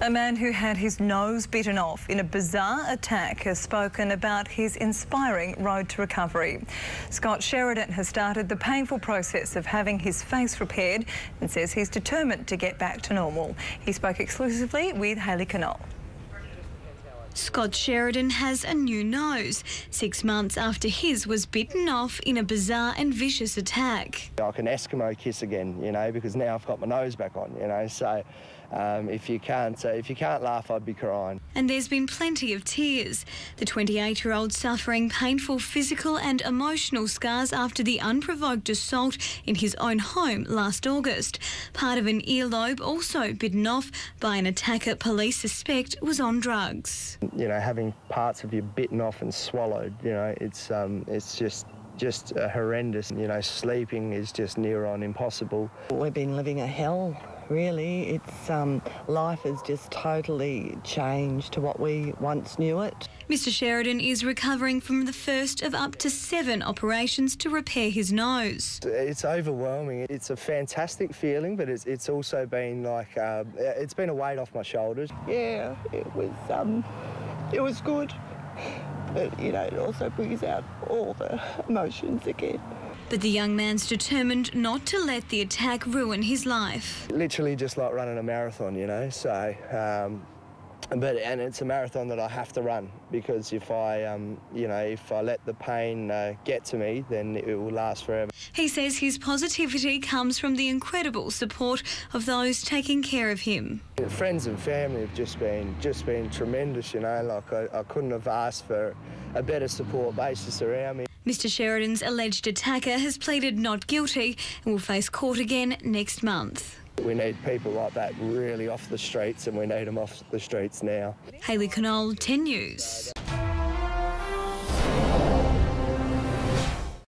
A man who had his nose bitten off in a bizarre attack has spoken about his inspiring road to recovery. Scott Sheridan has started the painful process of having his face repaired and says he's determined to get back to normal. He spoke exclusively with Hayley Knoll. Scott Sheridan has a new nose, 6 months after his was bitten off in a bizarre and vicious attack. I can Eskimo kiss again, you know, because now I've got my nose back on, you know, so if you can't laugh, I'd be crying. And there's been plenty of tears. The 28-year-old suffering painful physical and emotional scars after the unprovoked assault in his own home last August. Part of an earlobe also bitten off by an attacker police suspect was on drugs. You know, having parts of you bitten off and swallowed, you know, it's just horrendous. You know, sleeping is just near on impossible. We've been living a hell, really. It's life has just totally changed to what we once knew it. Mr. Sheridan is recovering from the first of up to 7 operations to repair his nose. It's overwhelming. It's a fantastic feeling, but it's also been like it's been a weight off my shoulders. Yeah, it was good. But, you know, it also brings out all the emotions again. But the young man's determined not to let the attack ruin his life. Literally just like running a marathon, you know, so... and it's a marathon that I have to run, because if I let the pain get to me, then it will last forever. He says his positivity comes from the incredible support of those taking care of him. Friends and family have just been tremendous, you know. Like I couldn't have asked for a better support basis around me. Mr. Sheridan's alleged attacker has pleaded not guilty and will face court again next month. We need people like that really off the streets, and we need them off the streets now. Hayley Knoll, 10 News.